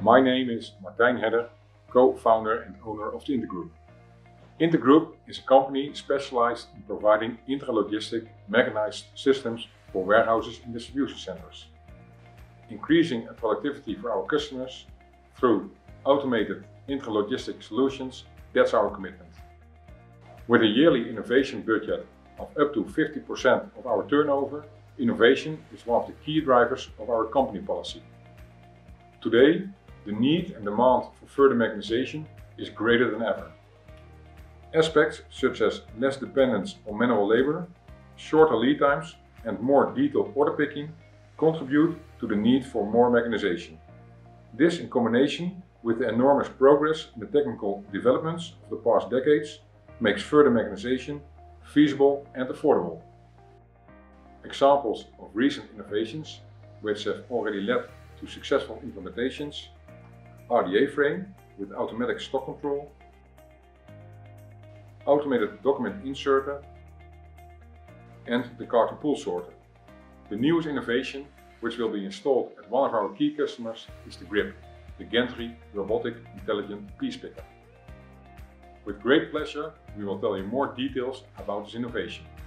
My name is Martijn Hedder, co-founder and owner of the Intergroup. Intergroup is a company specialized in providing intralogistic mechanized systems for warehouses and distribution centers. Increasing productivity for our customers through automated intralogistic solutions, that's our commitment. With a yearly innovation budget of up to 50% of our turnover, innovation is one of the key drivers of our company policy. Today, the need and demand for further mechanization is greater than ever. Aspects such as less dependence on manual labor, shorter lead times and more detailed order picking contribute to the need for more mechanization. This, in combination with the enormous progress in the technical developments of the past decades, makes further mechanization feasible and affordable. Examples of recent innovations which have already led to successful implementations are the A-frame with automatic stock control, automated document inserter and the carton pull sorter. The newest innovation which will be installed at one of our key customers is the GRIP, the Gantry Robotic Intelligent Piece Picker. With great pleasure, we will tell you more details about this innovation.